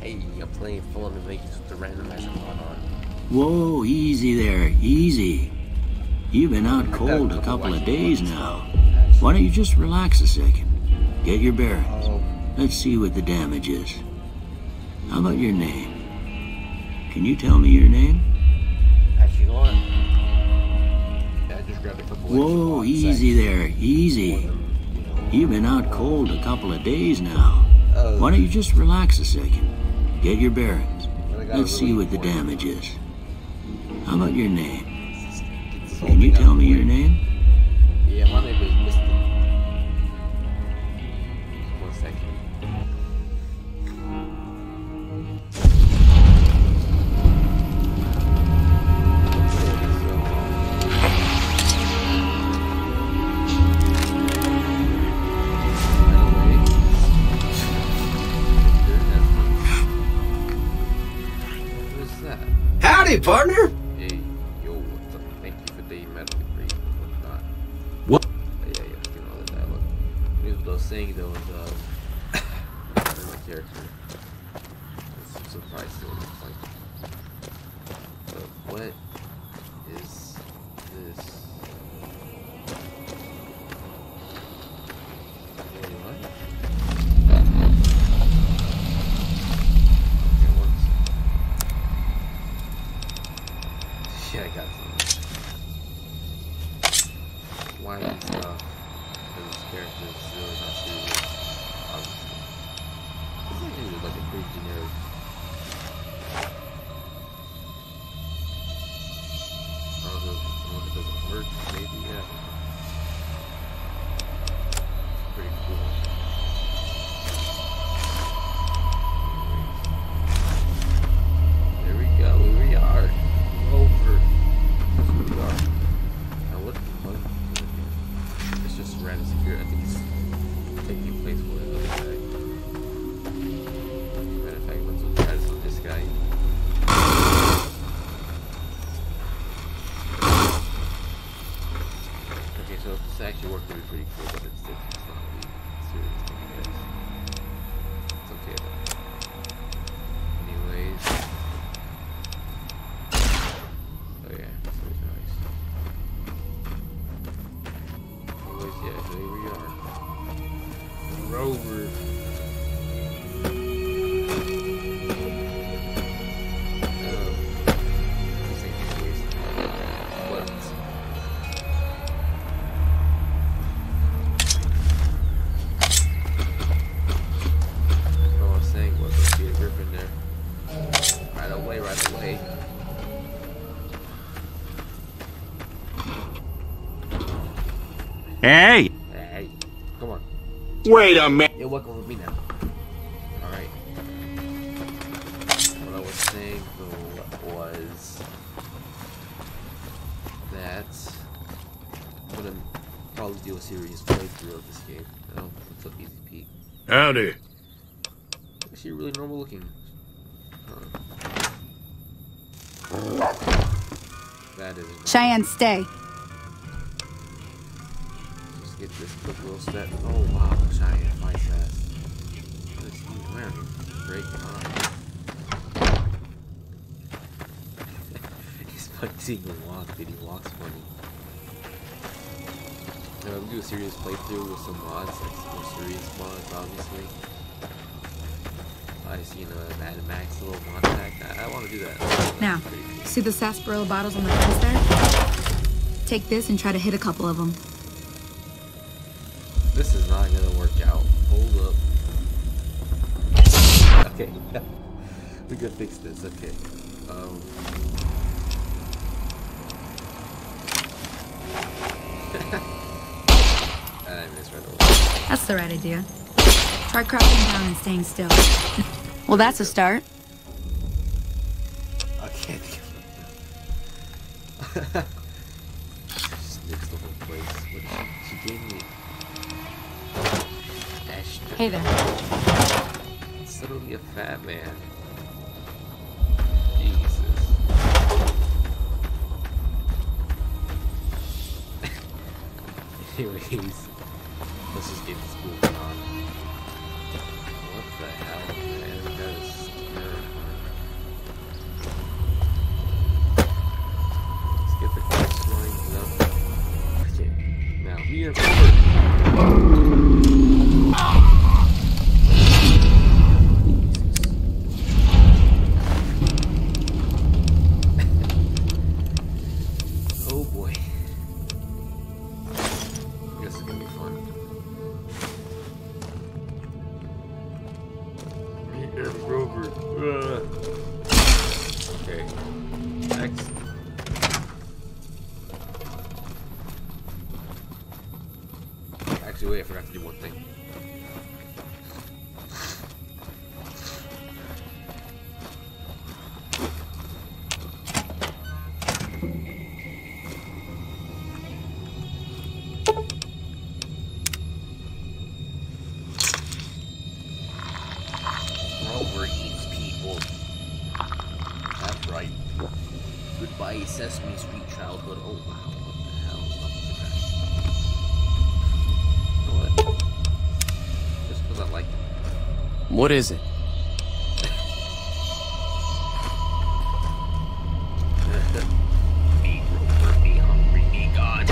Hey, I'm playing full on the Vegas with the randomizer going on. Whoa, easy there, easy. You've been out cold a couple of days now. Why don't you just relax a second? Get your bearings. Let's see what the damage is. How about your name? Can you tell me your name? Actually, you know what? Yeah, I just grabbed a couple. Whoa, easy there, easy. You've been out cold a couple of days now. Why don't you just relax a second? Get your bearings. Let's see what the damage is. How about your name? Can you tell me your name? Yeah, my name is Mr. 1 second. Howdy, partner! Hey, yo, what's up? Thank you for the metal degree and whatnot. What? Yeah, you know all that dialogue. Here's what I was saying though is, my character. I'm surprised to what it's like. But what is this? Wait, what? Yeah, I got some. Why is because this character is really not serious, obviously. This actually is like a pretty generic. I don't know if it doesn't work, maybe, yeah. Pretty cool. There we go, here we are. Over. We are. Now what the fuck? It's just random security. I think it's taking place for another guy. Matter of fact, let's try this on this guy. Okay, so this actually worked, it'd be pretty cool, but it's not really serious thing, I guess. It's okay though. Anyways. Oh yeah, that's always nice. Anyways, yeah, so here we are. Rover. This ain't just wasting my time. What? What I was saying was, let's get a grip in there. Right away, right away. Hey! Hey, come on. Wait a minute! You're welcome with me now. Alright. What I was saying though was that I'm gonna probably do a serious playthrough of this game. Oh, what's up, Easy Pete? Howdy. Actually really normal looking. Huh. That is nice. Cheyenne, stay. Just get this quick little step. Oh wow, Cheyenne, my fast. What is he wearing? Breaking on. He's funny seeing him walk, dude. He walks funny. We'll do a serious playthrough with some mods, like more serious mods, obviously. I seen a Mad Max little mod pack. I want to do that. Now, Cool. see the sarsaparilla bottles on the fence there? Take this and try to hit a couple of them. This is not gonna work out. Hold up. Okay, we can fix this. Okay. I missed right away. That's the right idea. Try crouching down and staying still. Well, that's a start. I can't get just nixed the whole place. What she gave me. Ashton. Hey there. Suddenly a fat man. Jesus. Anyways, let's just get this moving on. What the hell, man? That is Wolf. That's right. Goodbye, Sesame Street childhood. Oh wow, what the hell? What? Just because I like it. What is it? Me, Rover, me hungry, me God.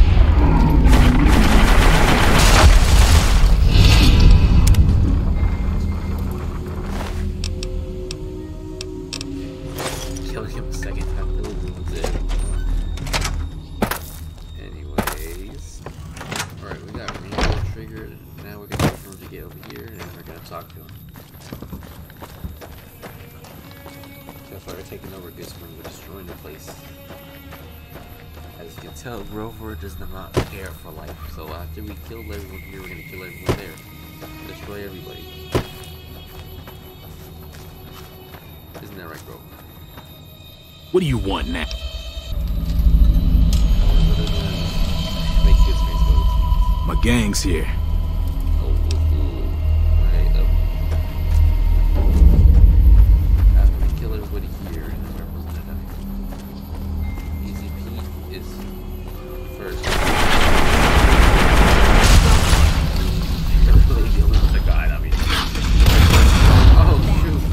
Killing him a second time, was it. Anyways. Alright, we got Rainbow triggered. Now we're gonna wait for him to get over here, and we're gonna talk to him. That's why we're taking over Gizmo. We're destroying the place. As you can tell, Grover does not care for life. So after we kill everyone here, we're gonna kill everyone there. Destroy everybody. Isn't that right, Grover? What do you want now? Make Gizmo go. My gang's here. Right up. After we kill everybody here, and then everyone's gonna die. Easy Pete is first. Really dealing with the guy, I mean. Oh, shoot.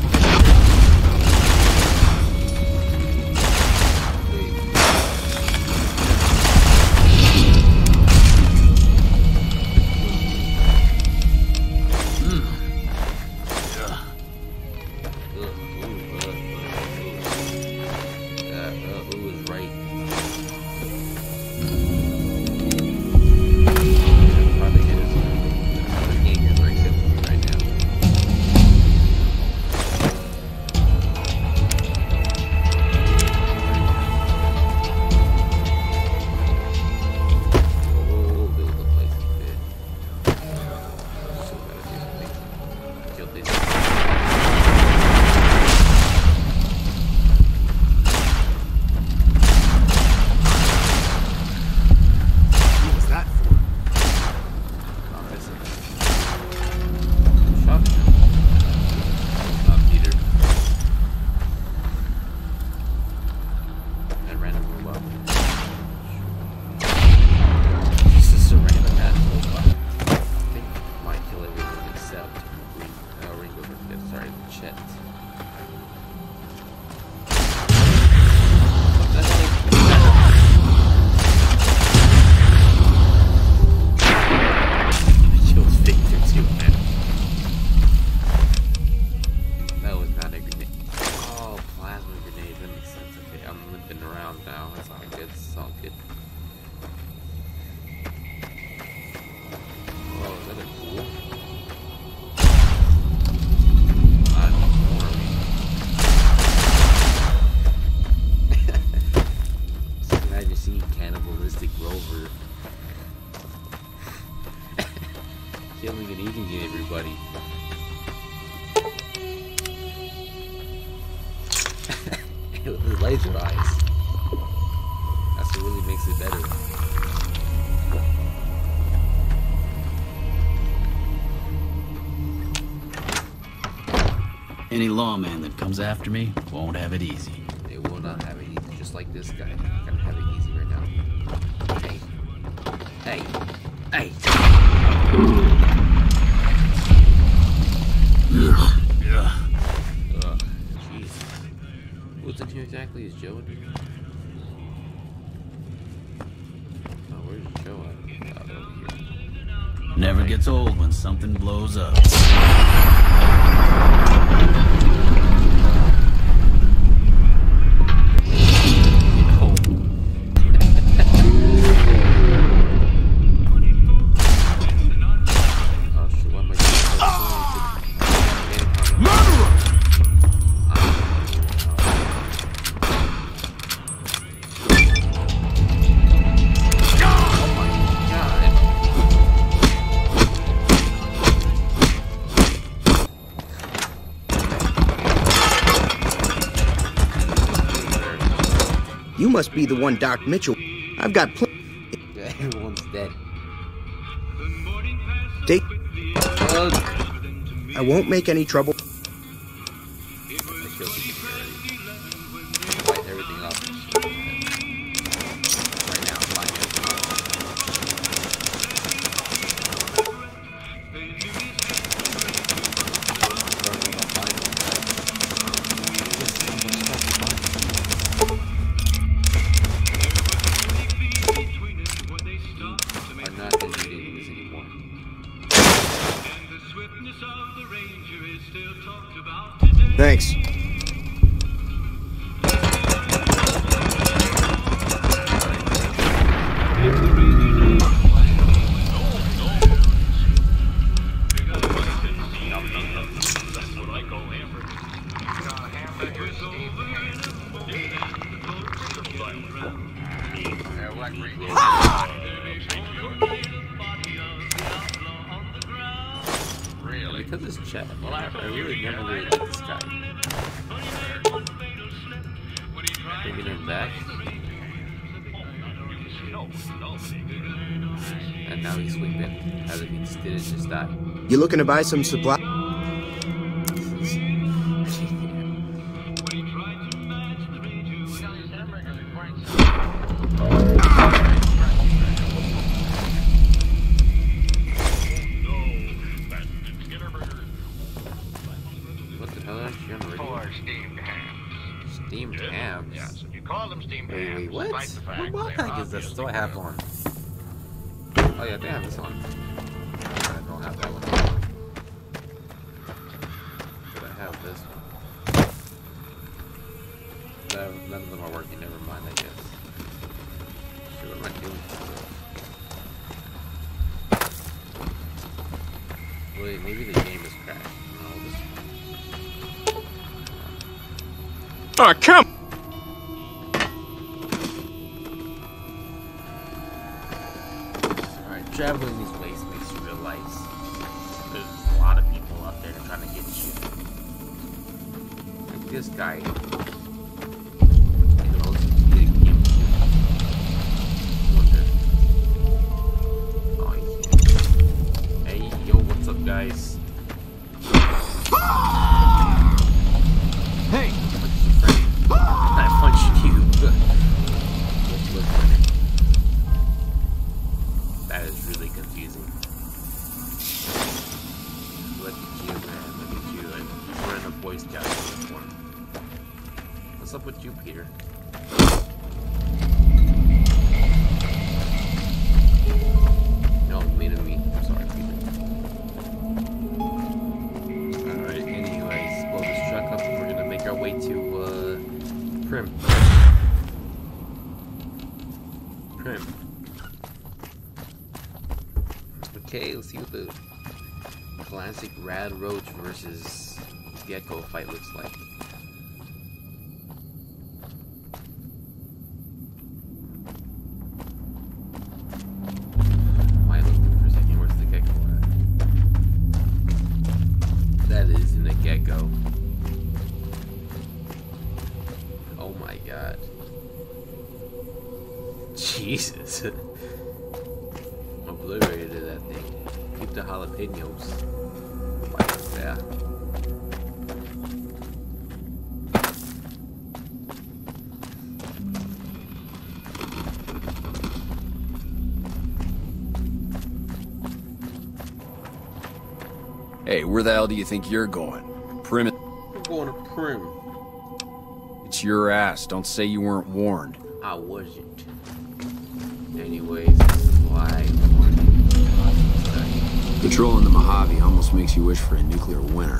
Killing and eating everybody. With his laser eyes. That's what really makes it better. Any lawman that comes after me won't have it easy. They will not have it easy, just like this guy. Not gonna have it easy right now. Hey. Hey. Hey. Jeez. What's in here exactly? Is Joe in here? Oh, where's Joe at? Oh, over here. Never gets old when something blows up. You must be the one, Doc Mitchell. I've got Everyone's dead. I won't make any trouble. killed people already. Light everything up. Right now, I'm lighting everything up. I'm not going to be doing this anymore. Thanks. Because it's Chad. I really never really liked this guy. Bringing him back. And now he's sleeping. As if he didn't just die. You looking to buy some supply? What the hell is she on the radio? Or steamed hams. Steamed hams? Yes, if you call them steamed Wait, hams. what? despite the fact What they're bag is this? Do I have one? Oh yeah, they have this one. I don't have that one. But I have this one. None of them are working, never mind, I guess. Shit, what am I doing? Wait, maybe the game is crashed. No, this Oh, come! Alright, traveling these ways makes you realize there's a lot of people out there trying to get you. Like this guy. You know, it's getting him. Wonder. Oh, hey, yo, what's up, guys? Hey! I punched you. That is really confusing. Look at you, man. Look at you. And we're in a Boy Scout uniform. What's up with you, Peter? No, me to me. I'm sorry, Peter. Alright, anyways, blow this truck up and we're gonna make our way to, Prim. Okay, let's see what the classic Rad Roach versus Gecko fight looks like. I looked at it for a second. Where's the Gecko at? That isn't a Gecko. Oh my god. Jesus. Obliterated that thing. Keep the jalapenos. Like that. Hey, where the hell do you think you're going? Prim. I'm going to Prim. It's your ass. Don't say you weren't warned. I wasn't. Anyways, this is why I wanted to Patrolling the Mojave almost makes you wish for a nuclear winter.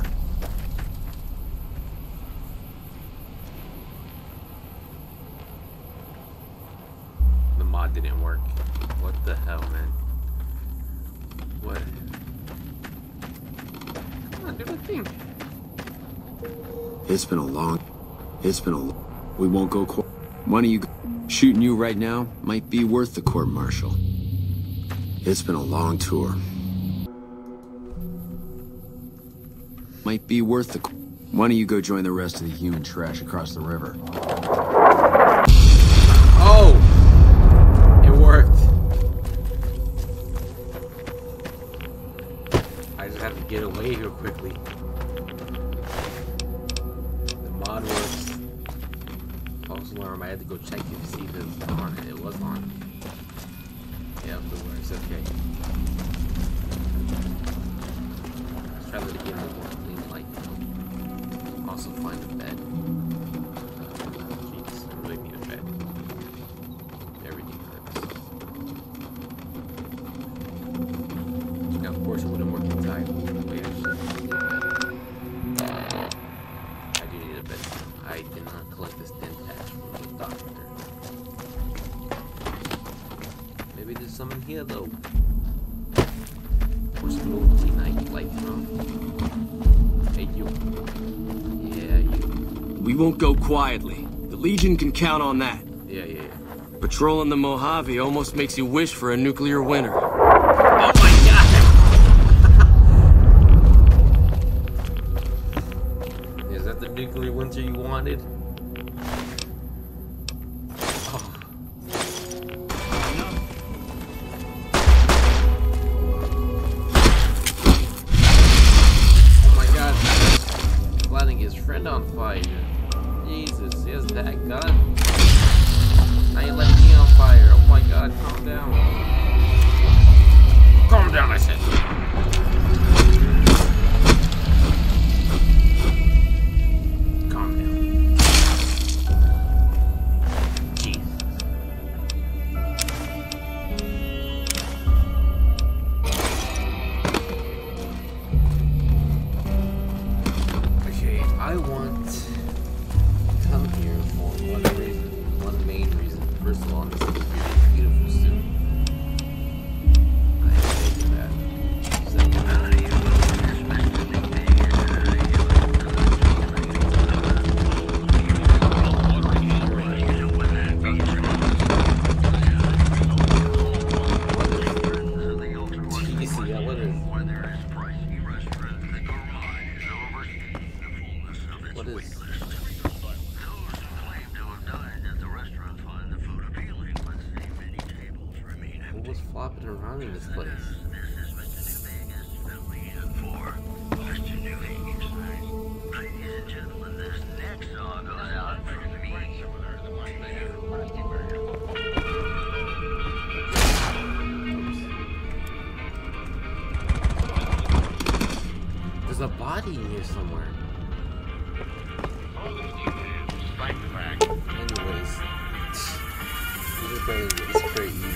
The mod didn't work. What the hell, man? What? Come on, do the thing. It's been a we won't go court. Why don't you go? Shooting you right now might be worth the court-martial. It's been a long tour. Might be worth the... Why don't you go join the rest of the human trash across the river? Oh! It worked. I just have to get away here quickly. false alarm. I had to go check to see if it was on. It was on. Yeah, the works. Okay. Let's try that again. A little more clean light. Also find a bed. Jeez, I really need a bed. Everything hurts. Now, of course, it wouldn't work inside. Wait, I do need a bed. I did not collect this thin patch from the doctor. Maybe there's some in here though. Or some little clean night lights on. Hey you. Yeah, you. We won't go quietly. The Legion can count on that. Yeah. Patrolling the Mojave almost makes you wish for a nuclear winter. Oh my god! Is that the nuclear winter you wanted? On fire. Jesus, here's that gun. Now you let me on fire. Oh my god, calm down. Calm down, I said. Calm down. Jesus. I want to come here for one main reason. First of all, this is a beautiful suit. I am taking that. Flopping around in this place. There's a body in here somewhere. Anyways, these are pretty easy.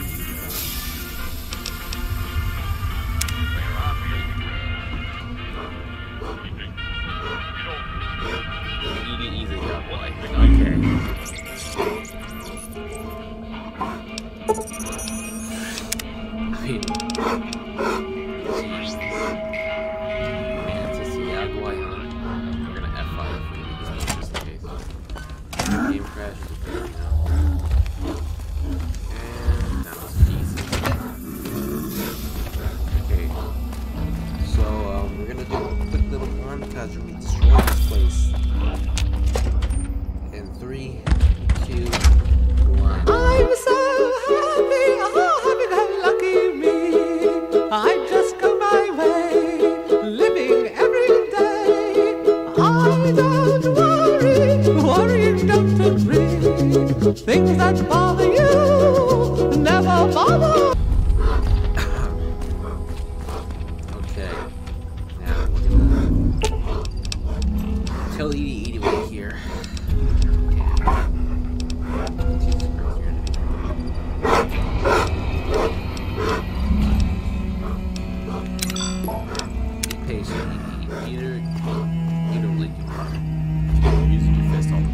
Things that bother you never bother. Okay, now we're gonna tell you to eat it right here. Be patient. Eat her like you are. Using your fist all the time.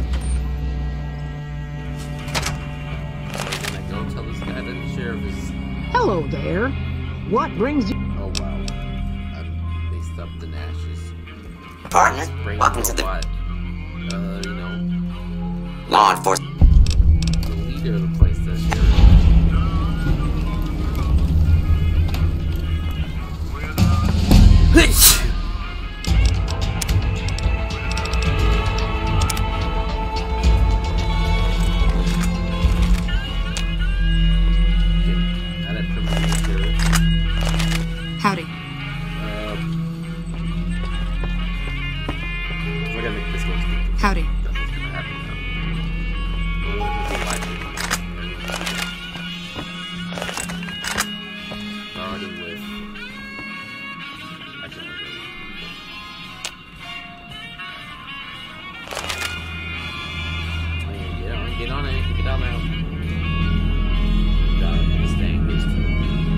Hello there. What brings you? Oh wow, they stuffed in ashes. Partner, welcome to the you know, law enforcement. The leader of the place that's here. Howdy. We're gonna make this one. Howdy. That's what's gonna happen now. Get on it. Get down now. Got it. Staying this too.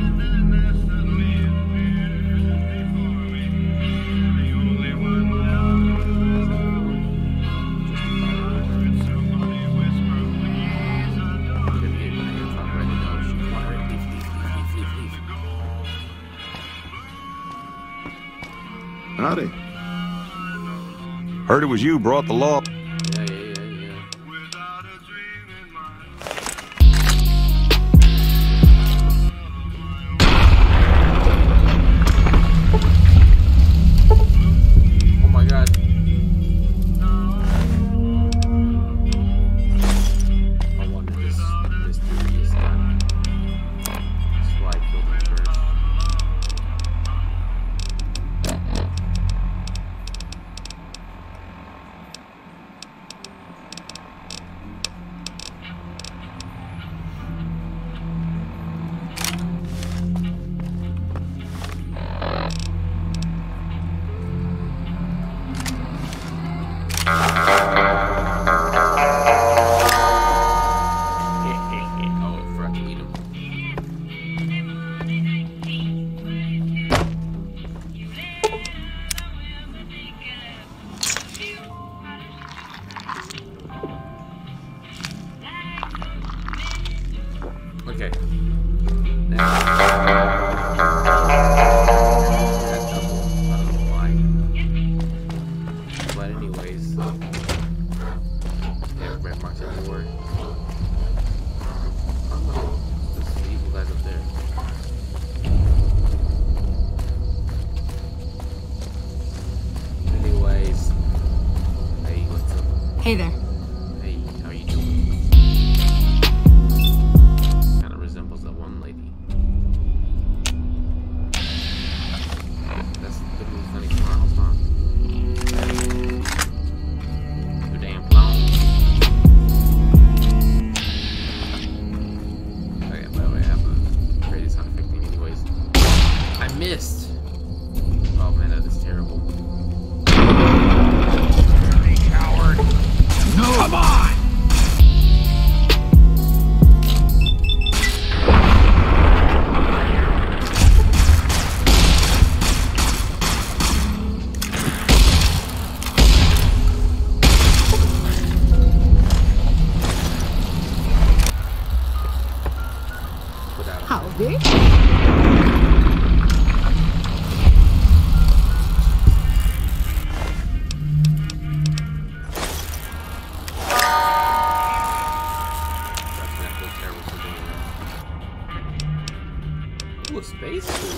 Howdy. Heard it was you brought the law. Okay. Now. Hey there. Hey, how you doing? Kind of resembles that one lady. That's the movie Funny Clowns, huh? You damn clown. Okay, by the way, I have a crazy sound effect thing anyways. I missed! Oh man, that is terrible. No! Come on! Howdy. Ooh, a space suit.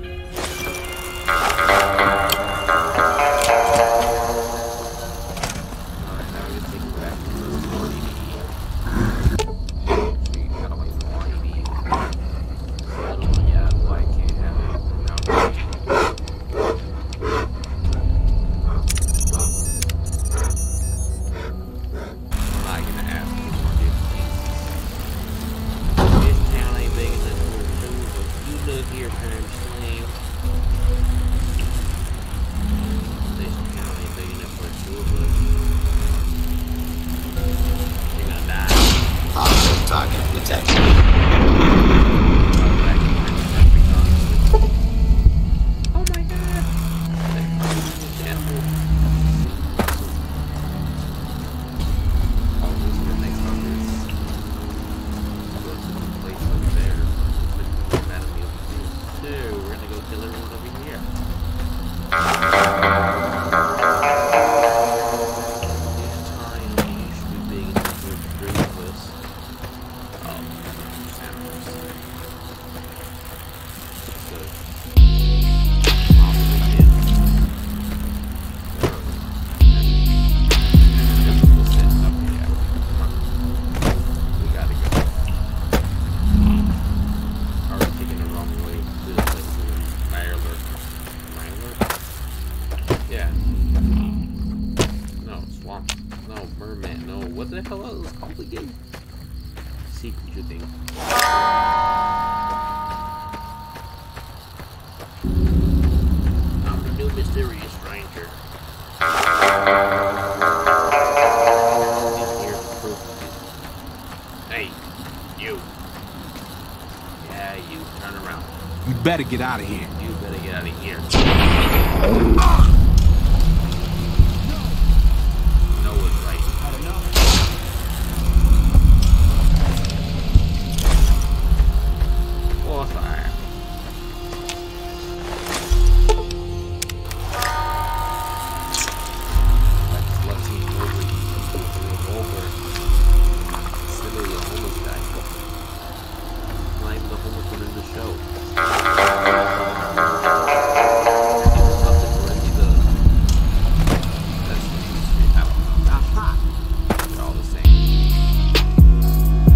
Alright, now we can take it back to the 40D. Actually, I don't like 40D. Yeah, why I can't have it now. I'm not gonna ask for more difference. This town ain't big enough for two, but you look here, Pam Slam. This town ain't big enough for two of us. You're gonna die. Also talking, Detective. Oh my god! Oh, this is the next one is go to the place over there. Anatomy over here. So we're gonna go kill everyone over here. This time should be big enough for the three of us. Oh, animals. So probably him. This will set up here. We gotta go. Are we taking the wrong way to the place in Mirelurk? Yeah. No, swamp. No, merman. No, what the hell is this called again? Sea creature thing. I'm the new mysterious stranger. He's here to prove it. better get out of here. You better get out of here. No one's right. What's that? That's lucky over. It's literally a homeless guy. Not even the homeless one in the show. They're all the same.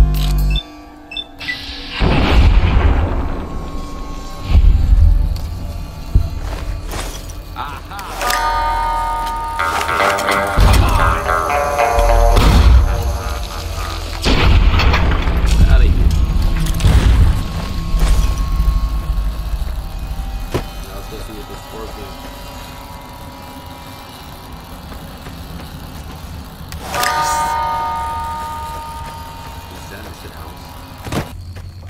Out of here. Now let's go see what this scorpion. Is that a shit house?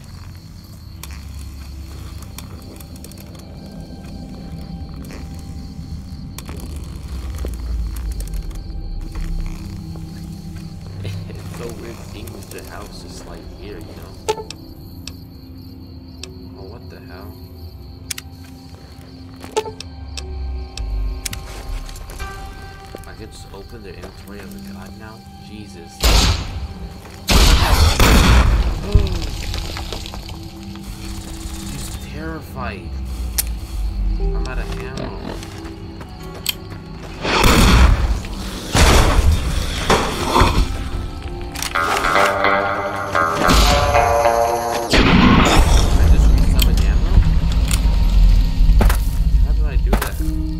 It's so weird seeing Mr. House just like here, you know? Oh, what the hell? I could just open their inventory as a god now? Jesus. He's terrified. I'm out of ammo. I just resummoned ammo? How did I do that?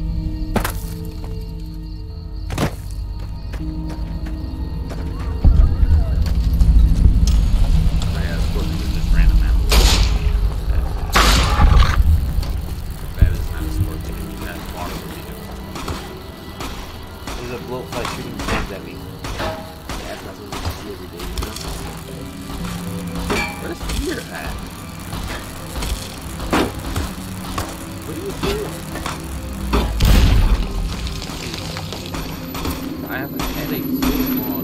Oh yeah, of course it was just random ammo. That is not a scorpion. That's far from me. There's a blowfly shooting bombs at me. That's not something you see every day, you know? Where's Peter at? What are you doing? I have a headache so long.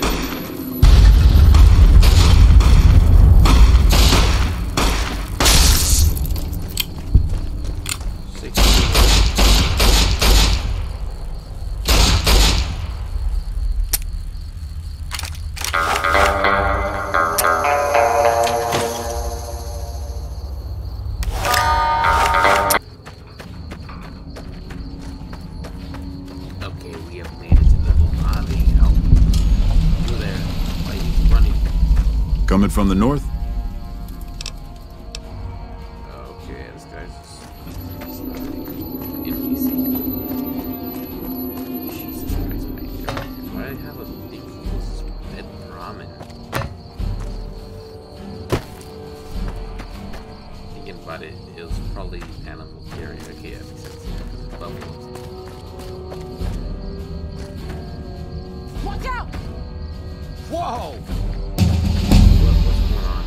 Okay, we have made it to the Mojave. Help. You there? Why are you running? Coming from the north? Okay, this guy's just NPC. Jesus Christ, my God. Why do I have a big bed ramen? Thinking about it, it was probably animal carrier. Okay, that makes sense. It's buffalo. Watch out! Whoa! What's going on?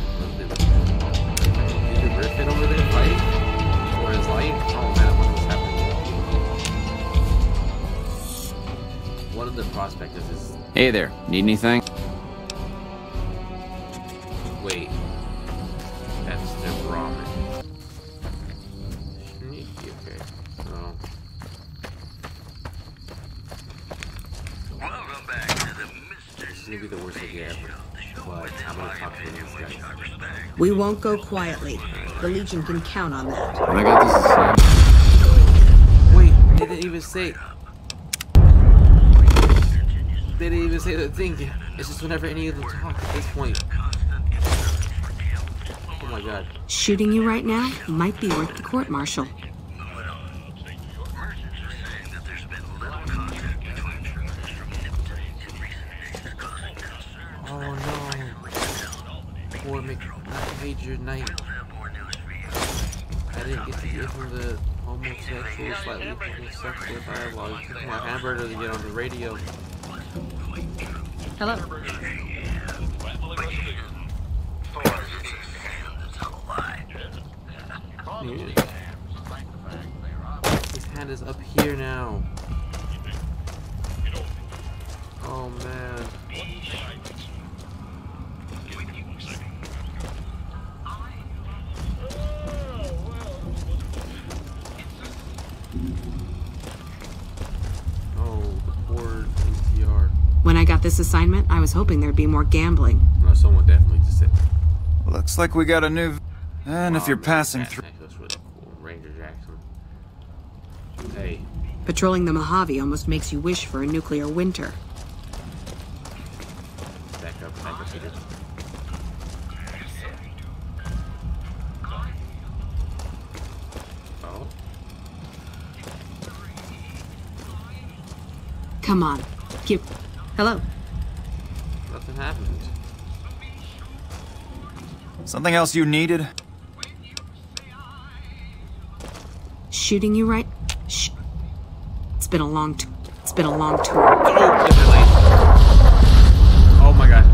Is the Griffin over there fighting? Or his life? Oh man, what was happening? One of the prospectors is... Hey there, need anything? Wait. That's the ramen. Sneaky, okay. Oh. Welcome back to the Mr. This is gonna be the worst idea ever. But I'm gonna talk to these guys. We won't go quietly. The Legion can count on that. When I got this assignment. Wait, they didn't even say... They didn't even say the thing. It's just whenever any of them talk at this point. Oh my god. Shooting you right now might be worth the court-martial. Oh no. Poor Major Knight. I didn't get to hear from the homosexual, slightly homosexual dialogue. It took my hamburger to get on the radio. Hello. His hand is up here now. Oh man. Oh, the poor ATR. When I got this assignment, I was hoping there'd be more gambling. No, someone definitely just said. Looks like we got a new... And if you're man, passing that- through... That's really cool. Ranger Jackson. Hey. Patrolling the Mojave almost makes you wish for a nuclear winter. Back up here. Oh. Come on. Hello. Nothing happened. Something else you needed? Shooting you right? Shh. It's been a long tour. Oh, different lane. Oh my god.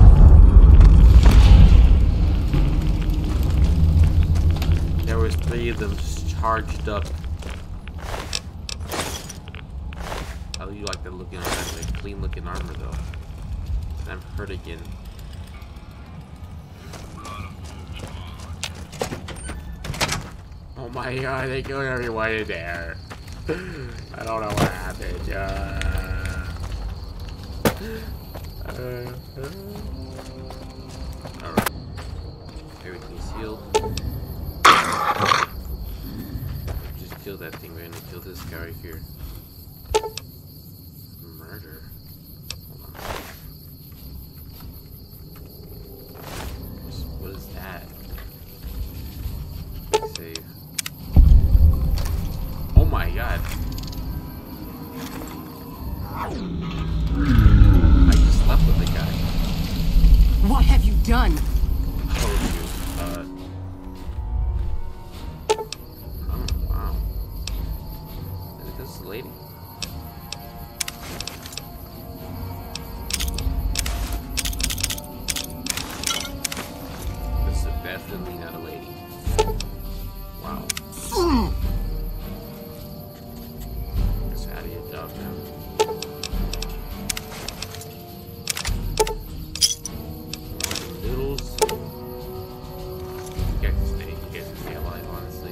There was 3 of them charged up. I do like that looking, like clean looking armor though. And I'm hurt again. Oh my god, they killed everyone in there. I don't know what happened. Alright. Everything's healed. Just kill that thing. We're gonna kill this guy right here. Murder. Hold on. What is that? Save. Oh my god. I just slept with the guy. What have you done? Oh, wow. Is this lady? This is definitely not a lady. Wow. It's out of your job now. Noodles. You guys can stay alive, honestly.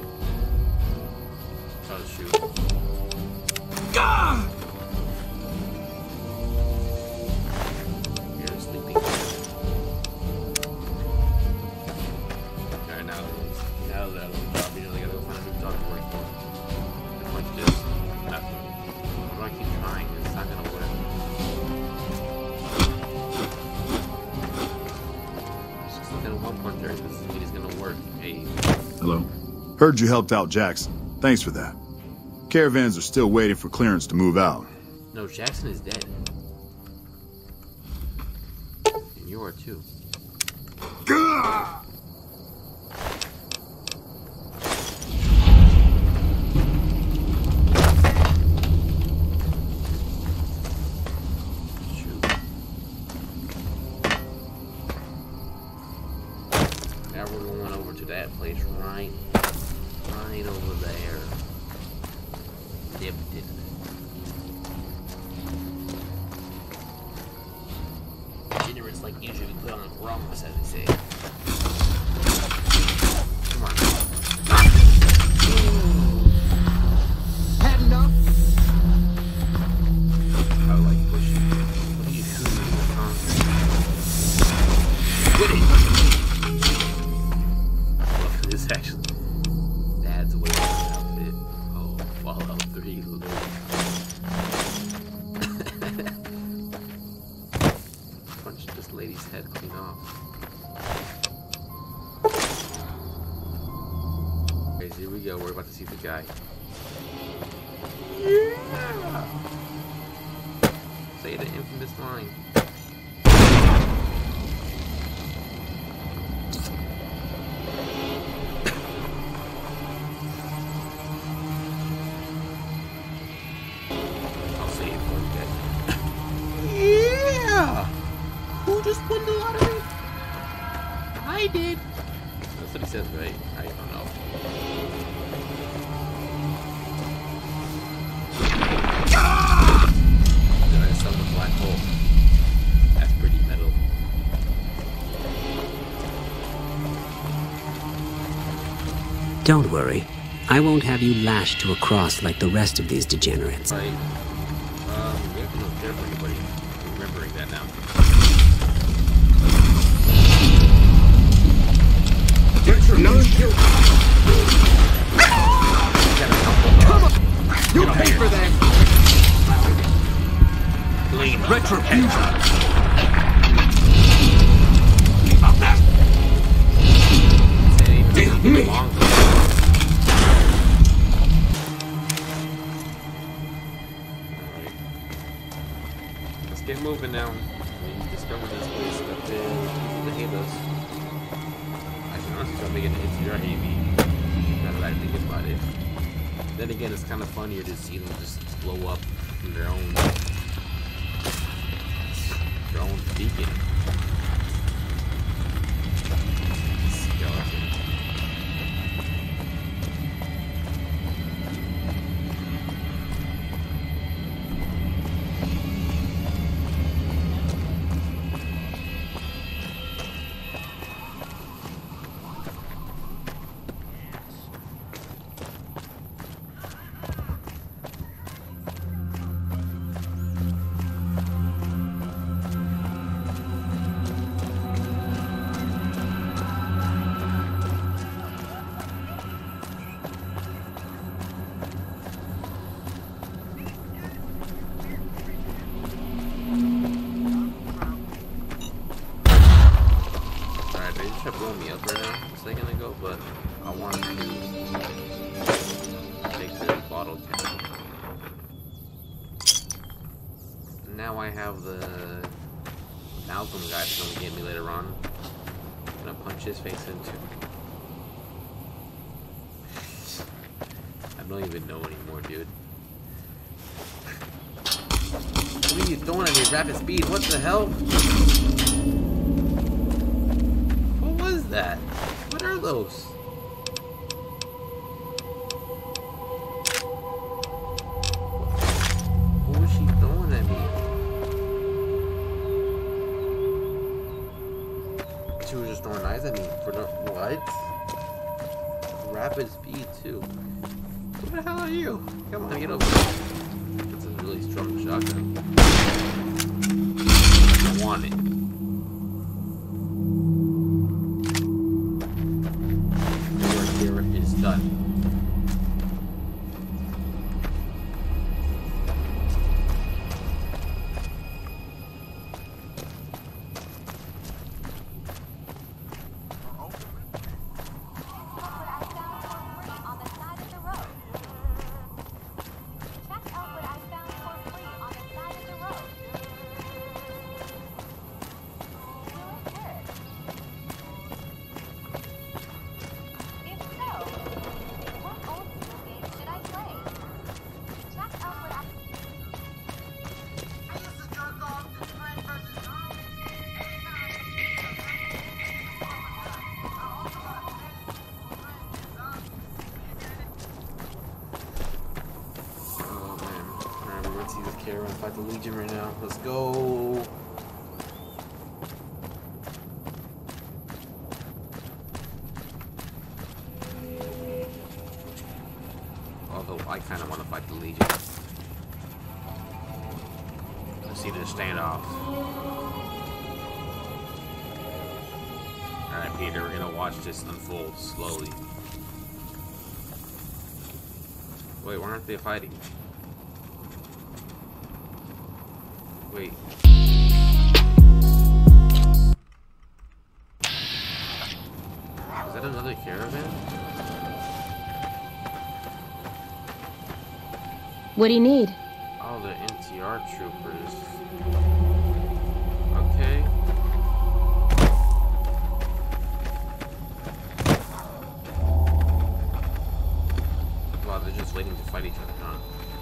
Oh shoot. You're sleeping. Alright, now that I'm job, you gotta go find a new job to work for. The point is just nothing. I'm gonna keep trying, it's not gonna work. It's just looking at one puncher, this is gonna work. Hey. Hello. Heard you helped out Jackson. Thanks for that. Caravans are still waiting for clearance to move out. No, Jackson is dead. And you are too. Shoot. Now we're going over to that place right over there. Dipped it. Generous like usually put on the rungs, as they say. Come on. Had enough? I like pushing. What are you doing, huh? Get it! Look at this actually. Dad's way outfit. Oh, Fallout 3 look. Punch this lady's head clean off. Okay, so here we go. We're about to see the guy. Yeah! Say the infamous line. I'll say it for you guys. Yeah! Who just won the lottery? I did. That's what he says, right? I don't know. Don't worry. I won't have you lashed to a cross like the rest of these degenerates. Right. We have to look careful, everybody. Remembering that now. Another kill. Come on! You'll pay for that! Retribution! Damn me! Let's get moving now. We discovered this place up there. The Halos. Actually, honestly, I'm making an interior AV. Now that I think about it. Then again, it's kind of funnier to see them just blow up from their own beacon. Skeleton. Blowing me up right now a second ago, but I wanted to take the bottle cap. Now I have the Malcolm guy that's gonna get me later on. I'm gonna punch his face into. I don't even know anymore, dude. What are you throwing at me? Rapid speed? What the hell? That? What are those? What was she throwing at me? She was just throwing knives at me for no what? Rapid speed too. Who the hell are you? Come on, get over here. That's a really strong shotgun. I want it. Is done. Okay, we're gonna fight the Legion right now. Let's go. Although I kind of want to fight the Legion. Let's see this standoff. Alright, Peter, we're gonna watch this unfold slowly. Wait, why aren't they fighting? Wait. Is that another caravan? What do you need? Oh, the NTR troopers. Okay. Wow, they're just waiting to fight each other, huh?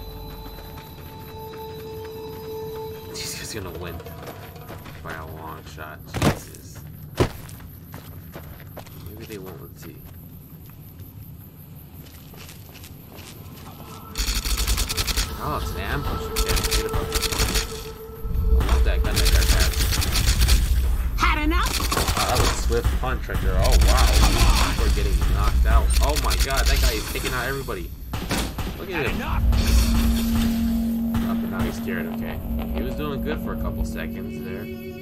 He's just gonna win by a long shot. Jesus. Maybe they won't. Let's see. Oh, it's an ambush. Okay, forget about this one. I love that gun that guy has. Had enough? Oh, that was a swift punch right there. Oh, wow. Or getting knocked out. Oh my god, that guy is taking out everybody. Look at him. Up and now he's scared, okay. He was doing good for a couple seconds there.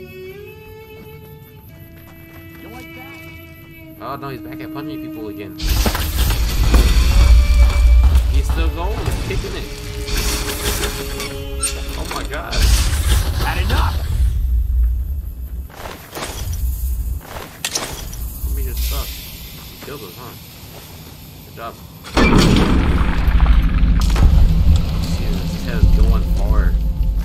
You like that? Oh no, he's back at punching people again. He's still going, he's kicking it. Oh my god. Had enough! Let me just stop. You killed us, huh? Good job. See, this head is going forward.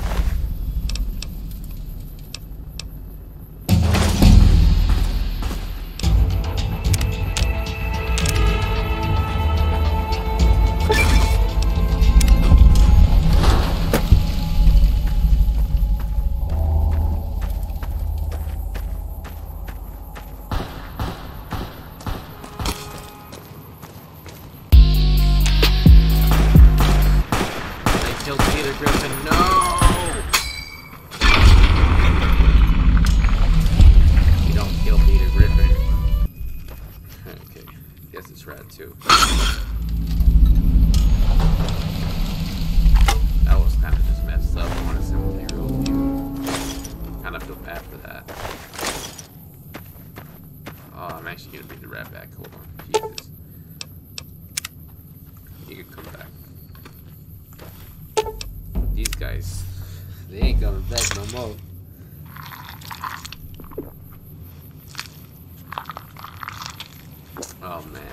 Oh man.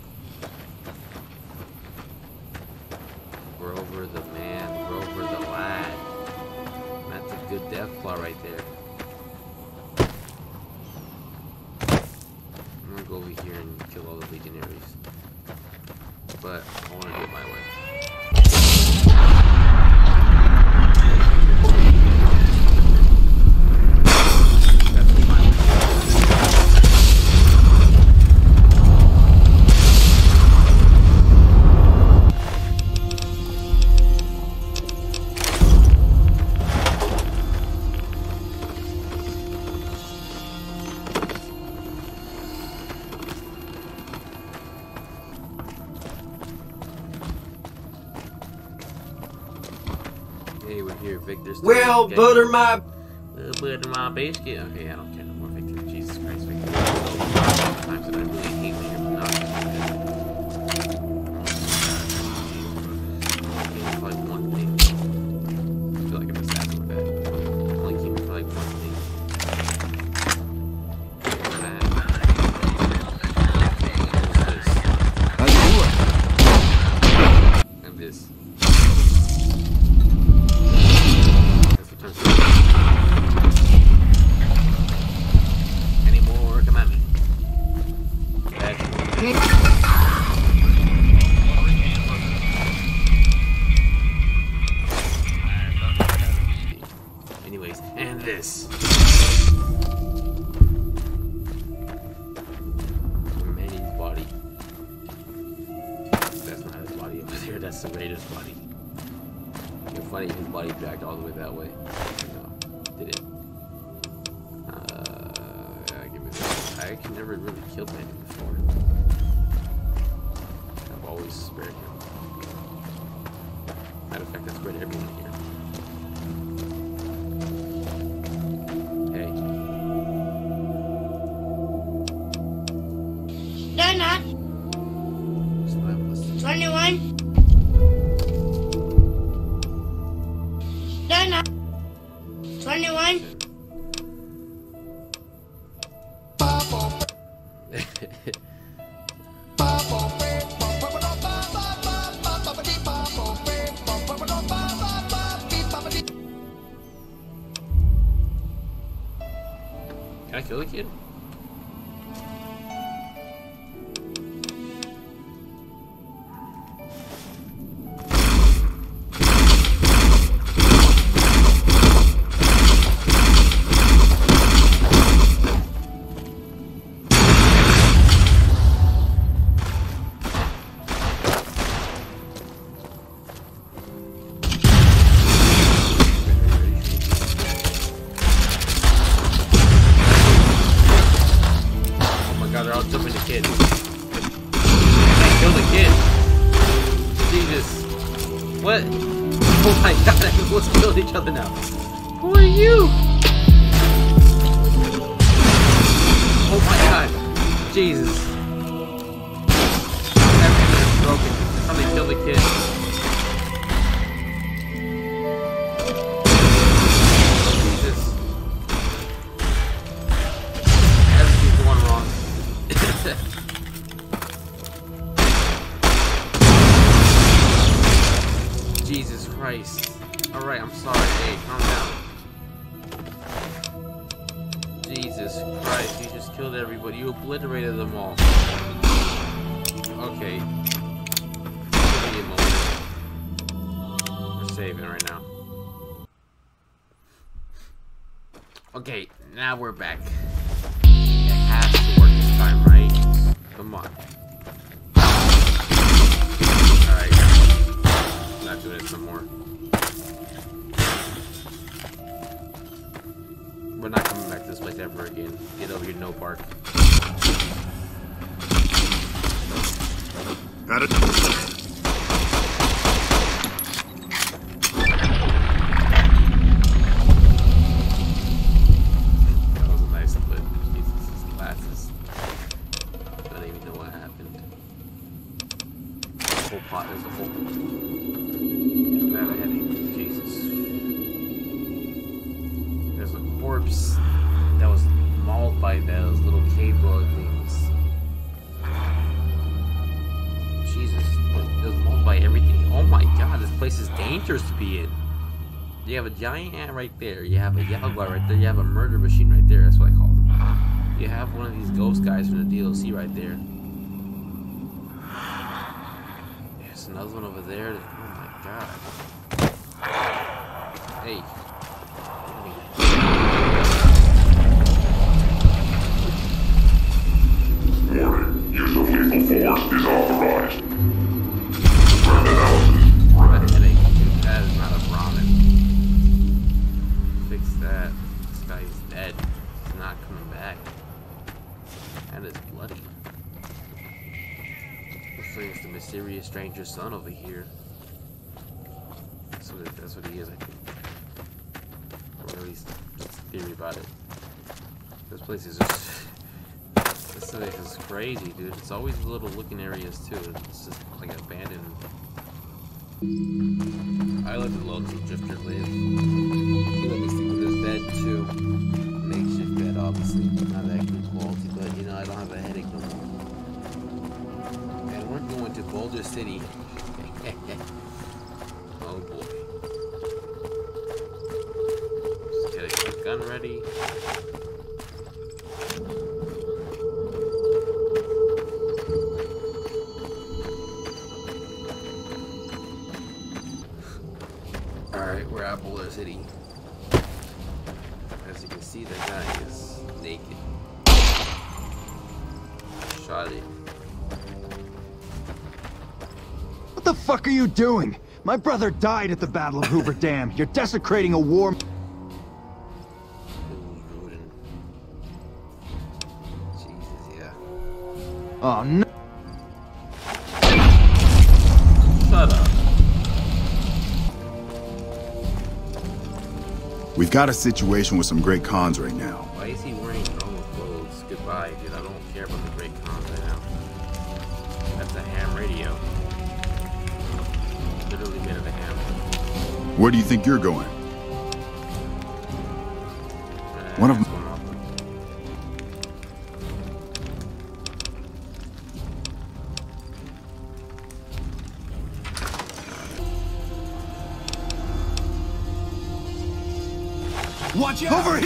We're over the man, we're over the lad. That's a good death claw right there. I'm gonna go over here and kill all the legionaries. But I wanna do it my way. Well, butter my biscuit. Okay, I don't care no more, Victor. Jesus Christ, Victor. So times that I really hate when you're not. For like one thing. I feel like I'm assassin with that. Only keep me for like one thing. And this. Anyways, and this. Manny's body. That's not his body over there, that's the Raider's body. You're funny, his body dragged all the way that way. No, didn't. Yeah, give me that. I actually never really killed Manny before. I've always spared him. Matter of fact, I spared everyone here. Donna. 21. Donna. 21. Can I kill the kid? each other now. Who are you? Oh my god. Jesus. Everything is broken. Somebody killed the kid. Jesus. Everything's going wrong. Jesus Christ. Alright, I'm sorry. Hey, calm down. Jesus Christ, you just killed everybody. You obliterated them all. Okay. Give me a moment. We're saving right now. Okay, now we're back. It has to work this time, right? Come on. Alright. Not doing it some more. We're not coming back to this place ever again. Get over here, no bark. Got it. That was a nice clip. Jesus, his glasses. I don't even know what happened. The whole pot is a whole. I have a headache. Jesus. There's a corpse that was mauled by those little cave dog things. Jesus, it was mauled by everything. Oh my god, this place is dangerous to be in. You have a giant ant right there. You have a jaguar right there. You have a murder machine right there. That's what I call them. You have one of these ghost guys from the DLC right there. There's another one over there. Oh my god. Hey. Warning, use of lethal force is authorized. That is not a ramen. Fix that. This guy is dead. He's not coming back. That is bloody. Looks like it's the mysterious stranger son over here. That's what he is, I think. Or at least that's the theory about it. This place is just... This place is crazy, dude. It's always little looking areas too. It's just like abandoned. I left it alone so Drifter live. He let me sleep with his bed too. Makeshift bed, obviously. Not that good quality, but you know, I don't have a headache no more. And we're going to Boulder City. Oh boy. Just get a quick gun ready. Alright, we're at Boulder City. As you can see, that guy is naked. Shot it. What the fuck are you doing? My brother died at the Battle of Hoover Dam. You're desecrating a war. Jesus, yeah. Oh no. Shut up. We've got a situation with some great cons right now. Why is he wearing normal clothes? Goodbye, dude. I don't care about the great cons right now. That's a ham radio. Literally made of a ham. Where do you think you're going? One of them. Watch out! Over here!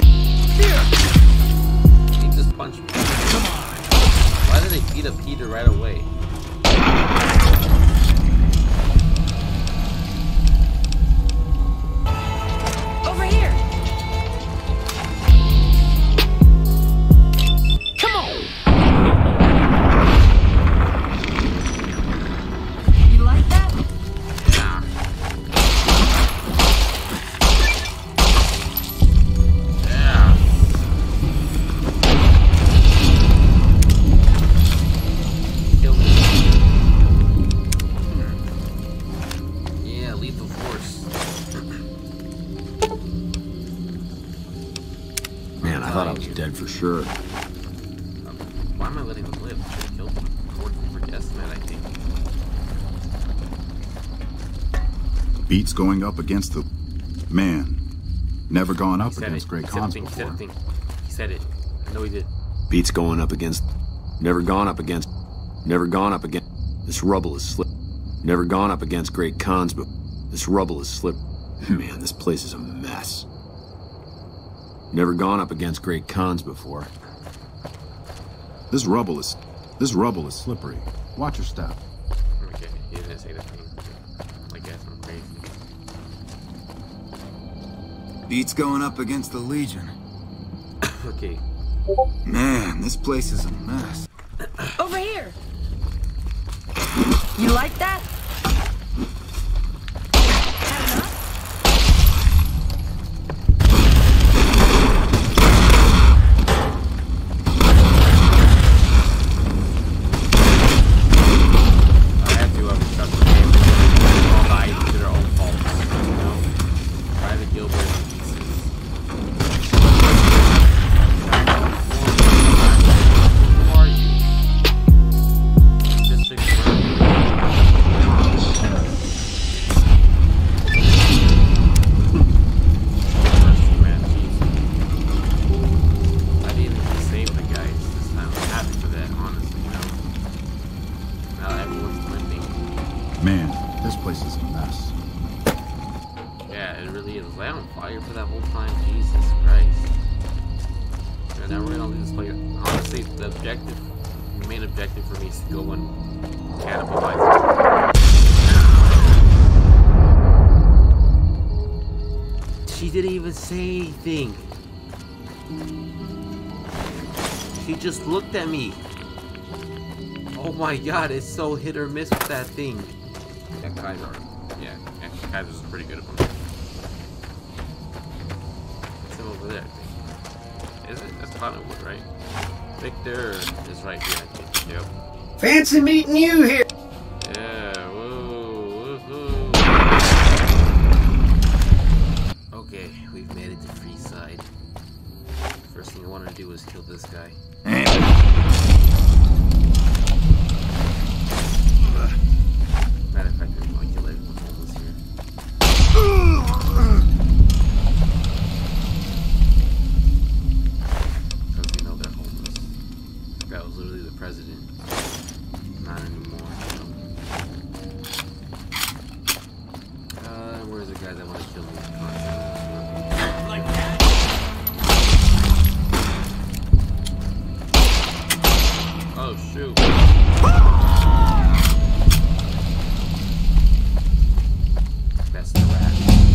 He just punched me. Come on. Why did they beat up Peter right away? Over here. Come on. You like that? Yeah. not thought I letting was you. dead for sure. Why am I letting them live? I should have killed them. According to your estimate, I think. Beats going up against the... Man. Never gone up against Great Khans He before. He said it. I know he did. Beats going up against... Never gone up against... Never gone up against... This rubble is slip. Never gone up against Great Khans, but this rubble is slip. Man, this place is a mess. Never gone up against Great Khans before. This rubble is slippery. Watch your step. Okay, he didn't say that thing. I guess I'm crazy. Beats going up against the Legion. Okay. Man, this place is a mess. Over here! You like that? Had enough? I have to shut the game. All die to their own fault. You know? Private Gilbert pieces. Who are you? Just six I didn't even save the guys this time. I'm happy for that, honestly, you know. Now everyone's limping. Man, this place is a mess. Yeah, it really is. Was I on fire for that whole time? Jesus Christ. Yeah, now we're gonna leave this place. Honestly, the main objective for me is to go and cannibalize it. She didn't even say anything. She just looked at me. Oh my god, it's so hit or miss with that thing. Yeah, Kaiser. Yeah, Kaiser's pretty good at them. It's him over there, I think. Is it? That's Cottonwood, right? Victor is right here, I think. Yep. Fancy meeting you here. Yeah, woo, woohoo. Okay, we've made it to Freeside. First thing I wanted to do was kill this guy. Matter of fact, I want to kill everyone homeless here. Because we know they're homeless. That was literally the president. Not anymore. Where's the guy that want to kill me? Like that? Oh shoot. That's the rat.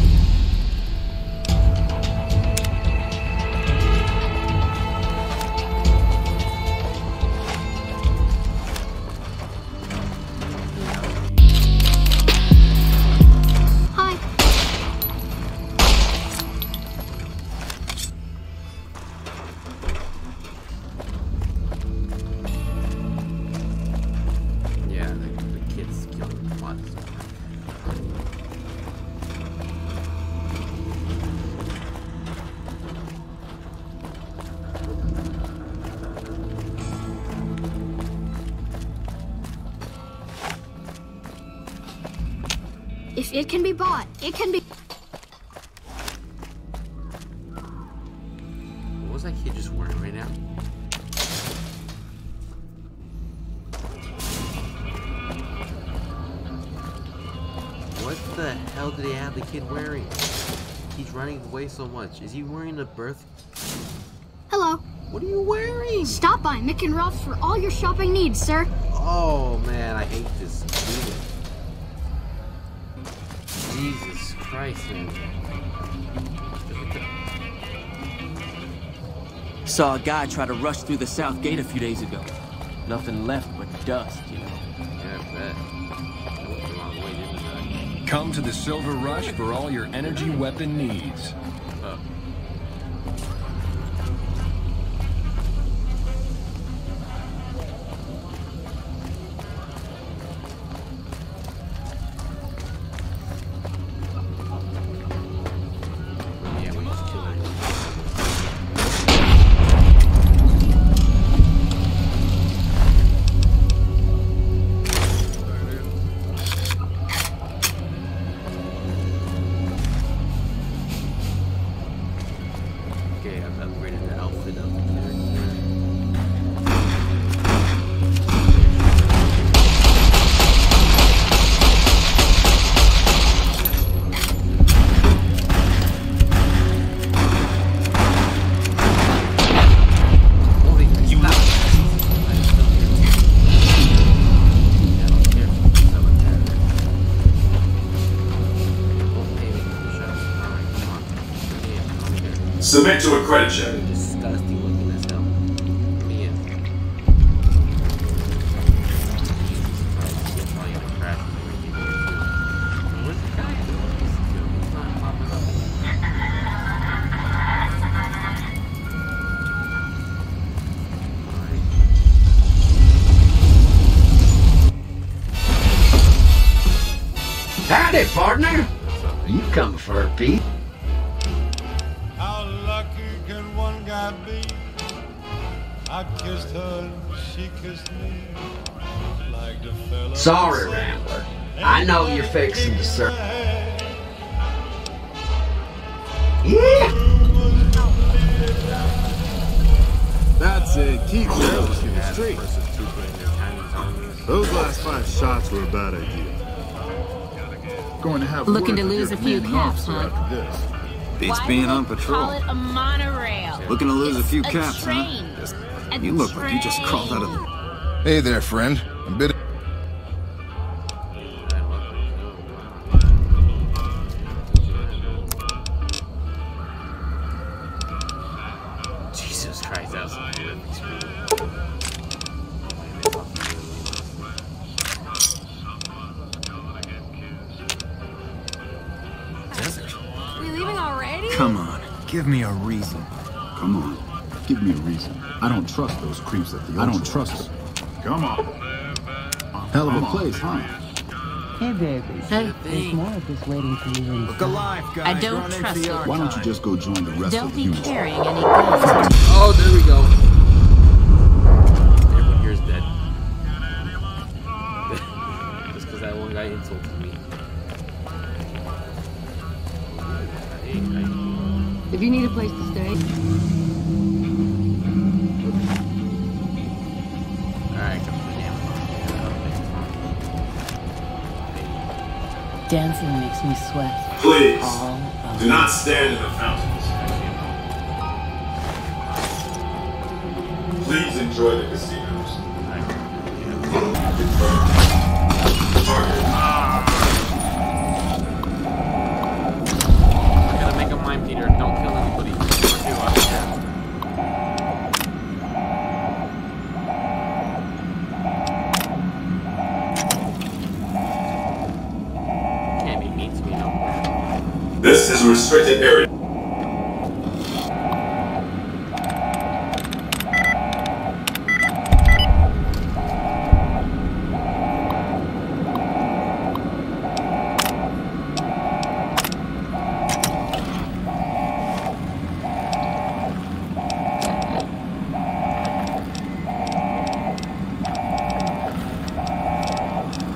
Hi. Yeah, the kids killed him a lot. If it can be bought, it can be... What was that kid just wearing right now? What the hell did he have the kid wearing? He's running away so much. Is he wearing a birth? Hello. What are you wearing? Stop by Mick and Ralph's for all your shopping needs, sir. Oh man, I hate this feeling. Jesus Christ, man. Saw a guy try to rush through the south gate a few days ago. Nothing left but dust, you know. Yeah, I bet. I went the wrong way, didn't I? Come to the Silver Rush for all your energy weapon needs. Yeah, we just killed him. Okay, I've upgraded the outfit of the character. Submit to a credit check. Disgusting looking as hell. Man. Jesus Christ, you're trying to crash with everything here too. Where's the guy? He's not popping up. Howdy, partner. You come for a peep? I kissed her, she kissed me. Like the fella. Sorry, Rambler. I know you're fixing to serve. Yeah. That's it. Keep girls in the street. Those last 5 shots were a bad idea. Going to have Looking to word with lose a your few commanding caps, officer huh? after this. Beats being on patrol. Call it a monorail. Looking to lose a few It's caps, train. huh? You look like you just crawled out of the... Hey there, friend. I'm bit. Jesus Christ, that was some terrific speed. We leaving already? Come on, give me a reason. Come on. Give me a reason. I don't trust those creeps at the I don't trust them. Come on. Hell of a place, huh? Hey, baby. Hey. There's more of this waiting for you inside. Look alive, guys. I don't trust you. Why don't you just go join the rest Don't of the be humans? carrying any guns. Oh, there we go. Everyone here is dead. Just because that one guy insulted me. If you need a place to stay. Alright, come to the damn. Dancing makes me sweat. Please, All do not stand in the fountains. Please enjoy the casinos. I gotta make a mine, Peter. Don't kill anybody. Can't be mean to me no more. This is a restricted area.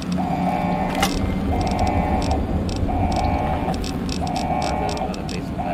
Base with that.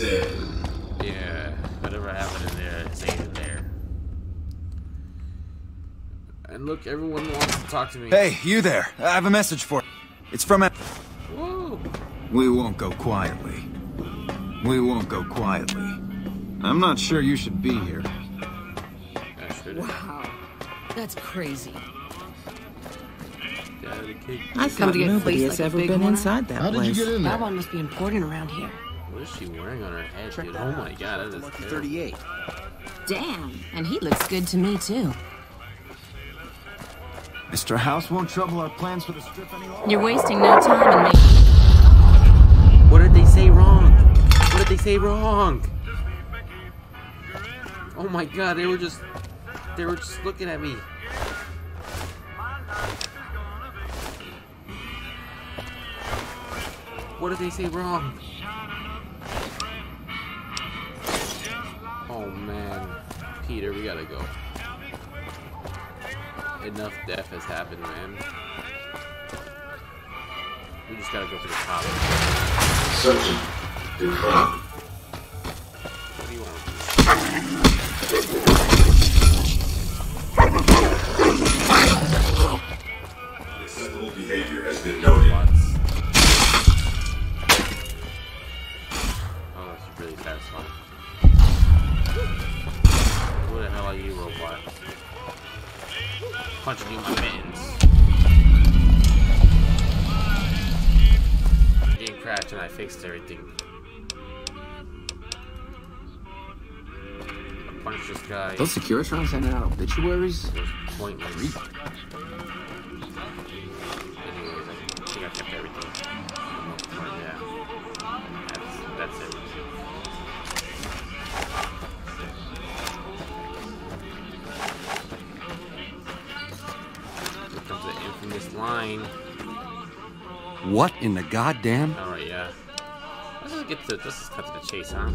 dead. Yeah, whatever happened in there, it ain't in there. And look, everyone wants to talk to me. Hey, you there. I have a message for you. It's from... Whoa. We won't go quietly. We won't go quietly. I'm not sure you should be here. Wow. That's crazy. I've come to get nobody has ever been inside that place. How did you get in there? That one must be important around here. What is she wearing on her head, dude? Oh my god, that is 38. Damn, and he looks good to me too. Mr. House won't trouble our plans for the strip any longer. You're wasting no time in making... What did they say wrong? What did they say wrong? Oh my god, they were just looking at me. What did they say wrong? Oh man, Peter, we gotta go. Enough death has happened, man. We just gotta go to the top. Searching. Confirmed. What do you want? Acceptable behavior has been noted. Oh, that's really satisfying. Who the hell are you, robot? Punching you in my mittens. The game crashed and I fixed everything. I punched this guy. Those Securitrons sending out obituaries? It was pointless. Anyways, I think I kept everything. Yeah. That's it. Here comes the infamous line. What in the goddamn? Alright, yeah. Let's just cut to the chase, huh?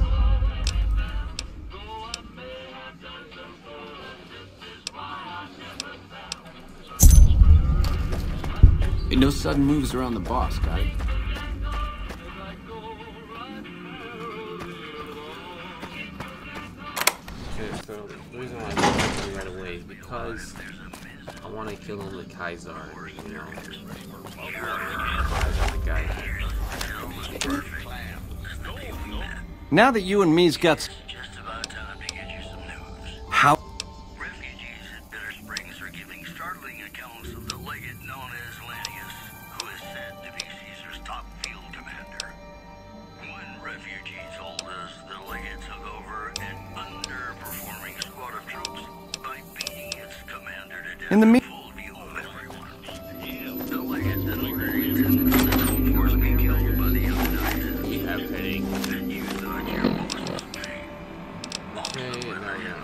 Hey, no sudden moves around the boss, got it? Okay, so the reason why I didn't do it right away is because I want to kill him with Kaiser, you know. Kaiser, the guy. Now that you and me's got... How... Refugees at Bitter Springs are giving startling accounts of the legate known as Lanius, who is said to be Caesar's top field commander. One refugee told us the legate took over an underperforming squad of troops by beating its commander to death. In the full view of everyone. The legate then ordered its force be killed by the other knights. We have headache. And you thought your boss was me. Okay, now yeah.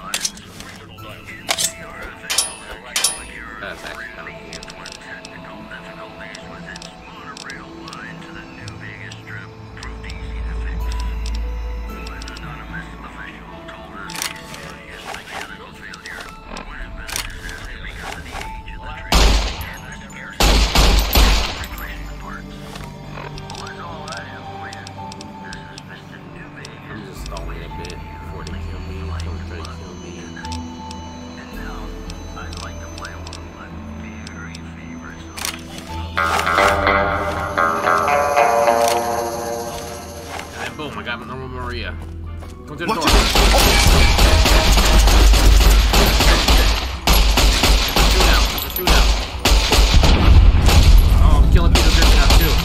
That's actually kind of cool. Technical difficulties with its monorail line to the new Vegas Strip proved easy to fix. One anonymous official told us a serious mechanical failure would have been a disaster because of the age of the train and the scarcity of replacement parts. Well, that's all I have for you. This is Mr. New Vegas. I'm just stalling a bit before they kill me. Don't try to kill me. And now, I'd like to play one of my very favorite songs. And then boom, I got my normal Maria. Come to the door. Shoot out. Oh, I'm killing Peter Griffin now too.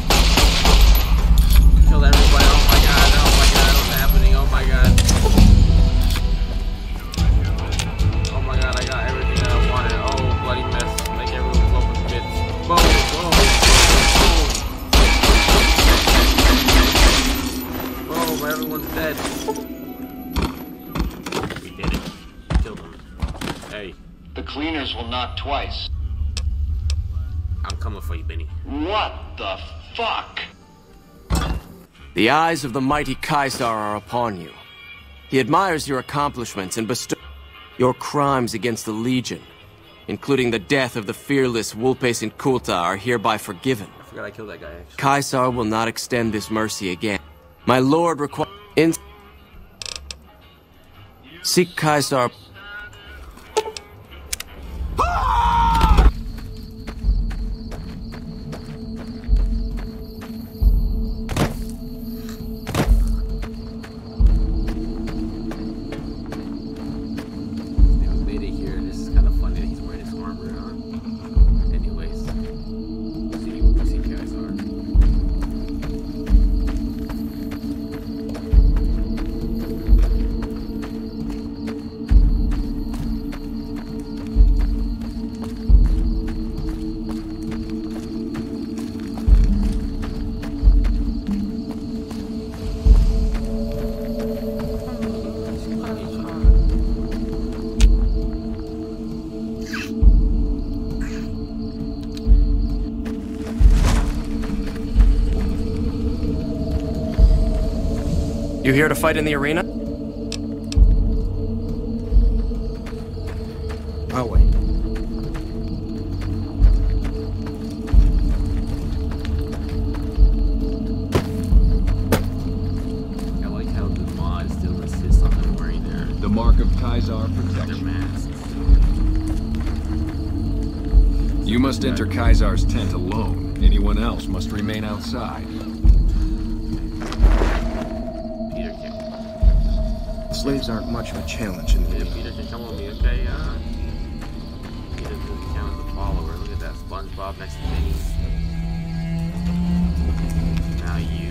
Killed everybody. Oh my god, what's happening? Oh my god. Oh my god, I got everything that I wanted. Oh, bloody mess. Make everyone blow up in bits. Boom, boom, boom. Boom, everyone's dead. We did it. Killed him. Hey. The cleaners will knock twice. I'm coming for you, Benny. What the fuck? The eyes of the mighty Caesar are upon you. He admires your accomplishments and bestows your crimes against the Legion, including the death of the fearless Vulpes and Kulta, are hereby forgiven. I forgot I killed that guy, actually. Caesar will not extend this mercy again. My lord requires... Seek Caesar... You here to fight in the arena? I'll wait. I like how the mod still insists on them wearing The mark of Caesar protection. masks. You must enter Caesar's tent alone. Anyone else must remain outside. Slaves aren't much of a challenge in the Peter can come with me, okay? Peter can count as a follower. Look at that SpongeBob next to Minnie. Now you.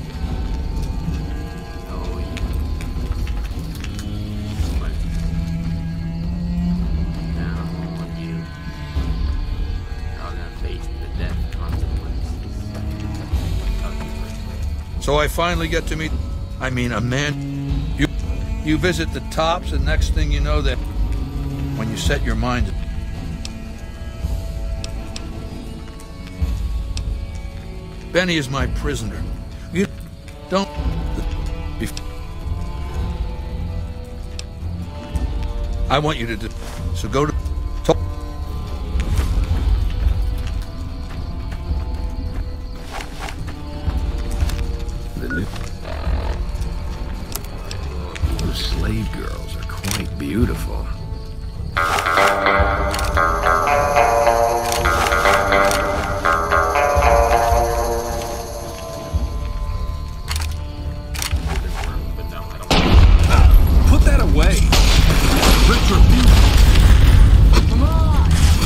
Oh, you. But now you. You're all gonna face the death consequences. So I finally get to meet, a man. You visit the tops, and next thing you know, that when you set your mind, Benny is my prisoner. You don't. I want you to do. So go to. Slave girls are quite beautiful. Put that away! Retribution! Come on!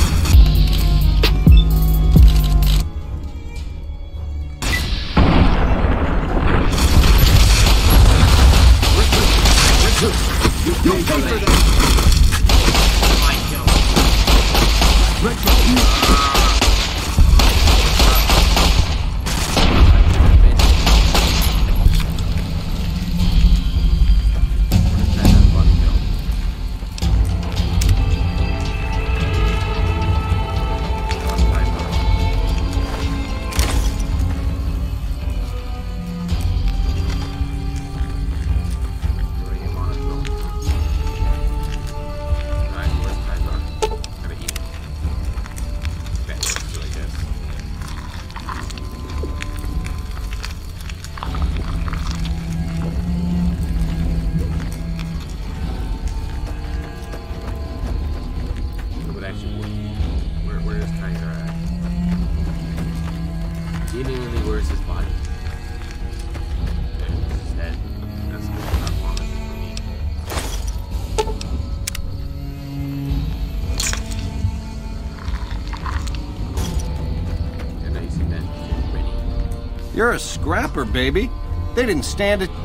You're a scrapper, baby. They didn't stand it.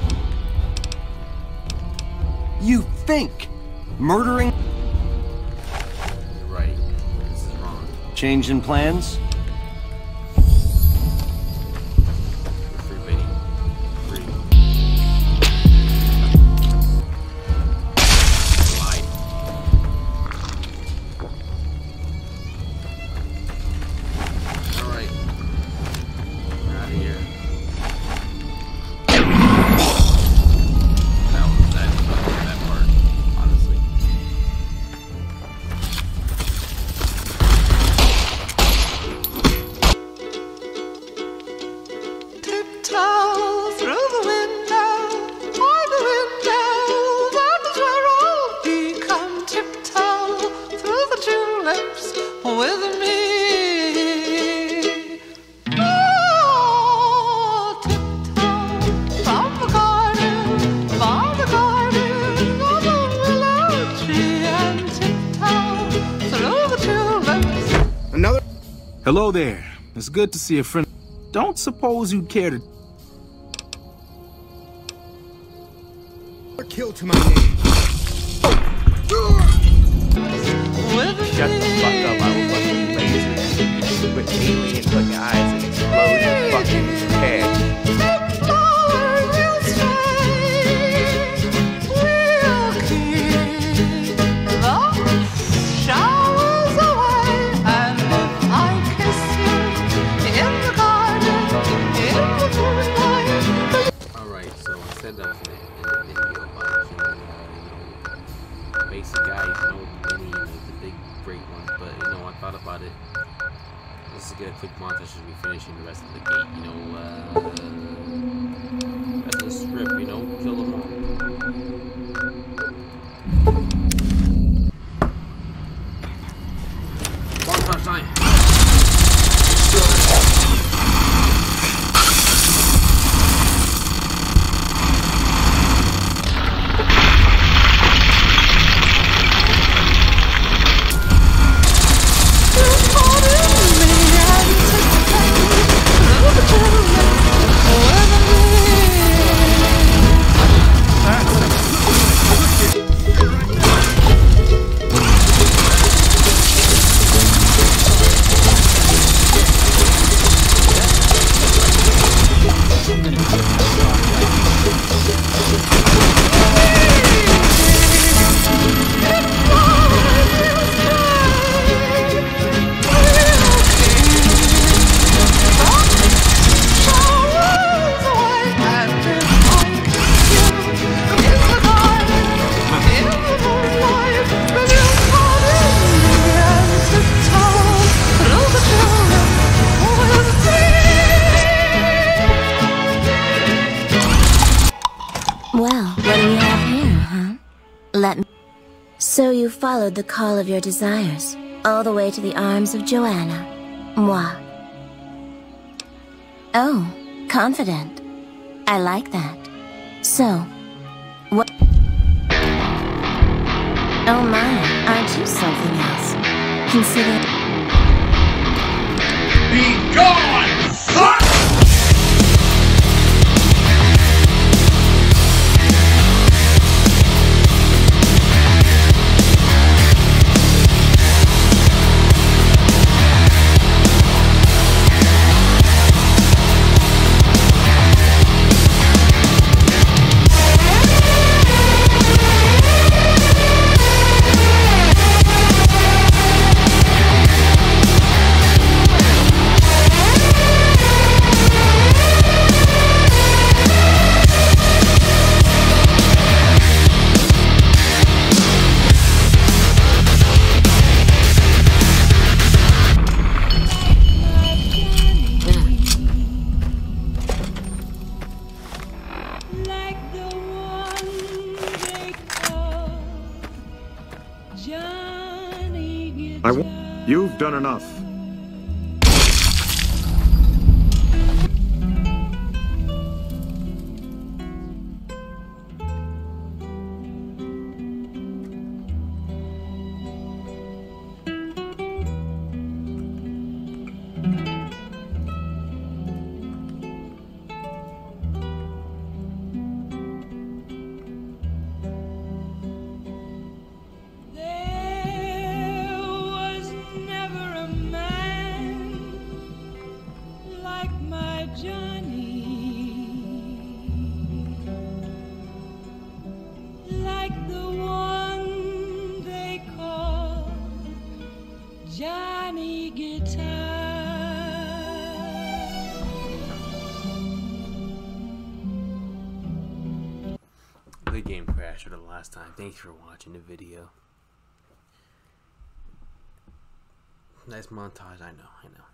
You think murdering? Right. This is wrong. Changing plans? Free Benny. Free. Lied. Alright. We're out of here. That part, honestly. Hello there. It's good to see a friend. Don't suppose you'd care to... A kill to my name. Shut the fuck up, I will fucking laser with alien fucking eyes and explode your fucking head. Alright, so I said that in the video about basic guys, any the big great ones, but I thought about it. Let's just get a quick montage as we finishing the rest of the gate, rest of the strip, kill them all. Montage time! So you followed the call of your desires, all the way to the arms of Joanna. Moi. Oh, confident. I like that. So, what? Oh my, aren't you something else? Consider... Be gone, son! You've done enough. The game crashed for the last time. Thanks for watching the video. Nice montage, I know.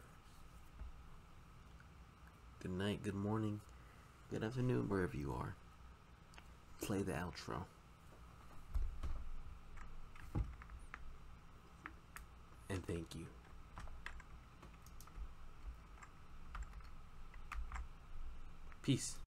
Good night, good morning, good afternoon, wherever you are. Play the outro. And thank you. Peace.